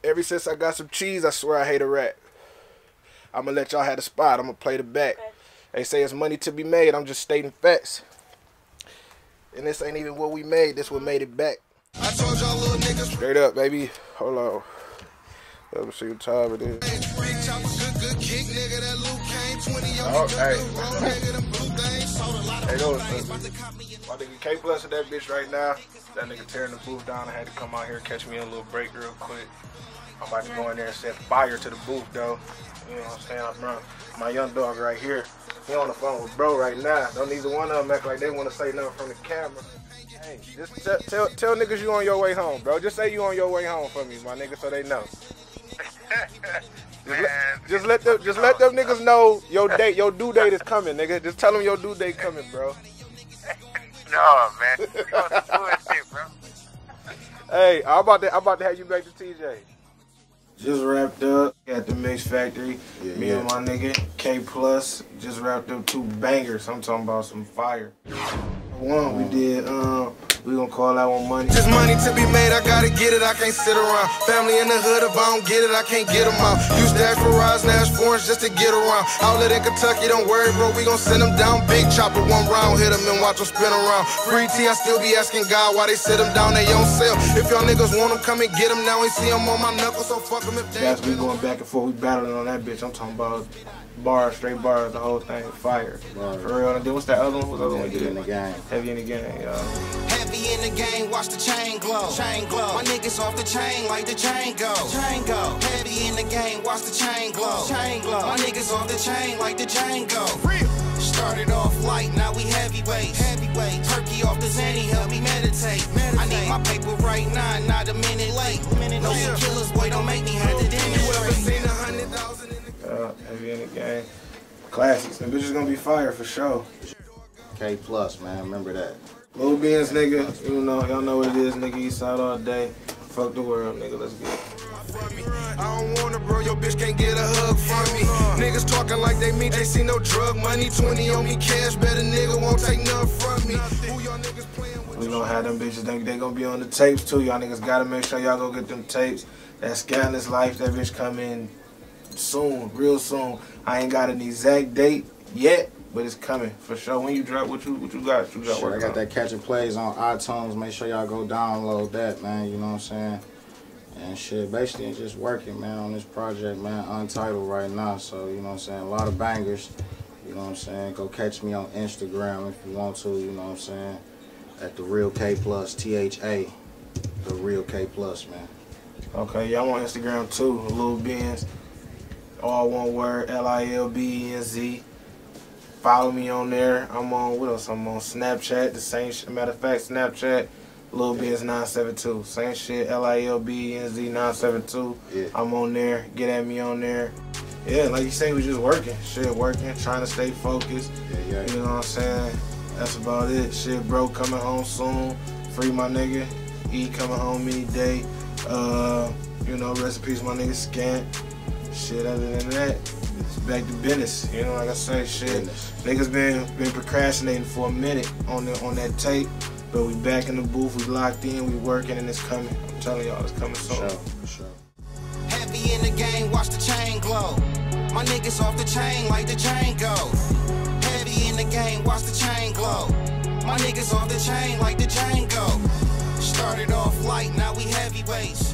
Ever since I got some cheese, I swear I hate a rat. I'm going to let y'all have the spot. I'm going to play the back. Okay. They say it's money to be made. I'm just stating facts. And this ain't even what we made. This what made it back. I told y'all little niggas. Straight up, baby. Hold on. Let me see what time it is. Oh, hey. Hey, those my nigga K Plus in that bitch right now. That nigga tearing the booth down. I had to come out here, catch me in a little break real quick. I'm about to go in there and set fire to the booth, though. You know what I'm saying? Bro, my young dog right here. He on the phone with bro right now. Don't neither one of them act like they want to say nothing from the camera. Hey, just tell niggas you on your way home, bro. Just say you on your way home for me, my nigga, so they know. Just let them niggas know your due date is coming, nigga. Just tell them your due date coming, bro. No, man. You know some bullshit, bro. Hey, I'm about to have you back to TJ. Just wrapped up at the Mix Factory. Me and my nigga K Plus just wrapped up 2 bangers. I'm talking about some fire. One we did, we gonna call that one money. Just money to be made, I gotta get it, I can't sit around. Family in the hood, if I don't get it, I can't get them out. Used to ask for rides, now it's foreigns just to get around. Outlet in Kentucky, don't worry, bro, we gon' send them down. Big chopper, 1 round, hit them and watch them spin around. Free T, I still be asking God why they sit them down, they on sale. If y'all niggas want them, come and get them now. Ain't see them on my knuckles, so fuck them if they. That's we going back and forth, we battling on that bitch. I'm talking about bars, straight bars, the whole thing, fire. Bars. For real. And then what's that other one? What's the other one? Heavy in the game. Heavy in the game, yeah. Heavy in the game, watch the chain glow. Chain glow. My niggas off the chain like the chain go. Chain go. Heavy in the game, watch the chain glow. Chain glow. My niggas off the chain like the chain go. Real. Started off light, now we heavyweights. Heavyweight. Turkey off the Zanny, help me meditate. I need my paper right now, not a minute late. No killers, boy, don't make me have to demonstrate. Heavy in the game. Classics. And bitches gonna be fire for sure. K Plus, man, remember that. Lil Benz, nigga. You know, y'all know what it is, nigga. East side all day. Fuck the world, nigga. Let's get it. I don't want it, bro. Your bitch can't get a hug from me. Niggas talking like they mean they see no drug money. 20 on me cash, better nigga won't take nothing from me. Who y'all niggas playing with? We gonna have them bitches. They gonna be on the tapes too. Y'all niggas gotta make sure y'all go get them tapes. That Scandalous Life, that bitch come in soon, real soon. I ain't got an exact date yet, but it's coming for sure. When you drop, what you got? Sure, I got that Catching Plays on iTunes. Make sure y'all go download that, man. You know what I'm saying? And shit, basically just working, man, on this project, man. Untitled right now, so you know what I'm saying. A lot of bangers. You know what I'm saying? Go catch me on Instagram if you want to. You know what I'm saying? At the Real K Plus, THA, the Real K Plus, man. Okay, y'all on Instagram too, Lil Benz. All one word, LILBENZ. Follow me on there. I'm on, what else? I'm on Snapchat, the same shit. Matter of fact, Snapchat, Lil Benz 972. Same shit, LILBENZ 972. Yeah. I'm on there. Get at me on there. Yeah, like you say, we just working. Shit, working, trying to stay focused. Yeah. You know what I'm saying? That's about it. Shit, bro, coming home soon. Free my nigga. E coming home any day. You know, rest in peace, my nigga Scant. Shit, other than that, it's back to business. You know, like I say, shit. Niggas been procrastinating for a minute on that tape, but we back in the booth, we locked in, we working, and it's coming. I'm telling y'all, it's coming soon. For sure. Heavy in the game, watch the chain glow. My niggas off the chain like the chain go. Heavy in the game, watch the chain glow. My niggas off the chain like the chain go. Started off light, now we heavyweights.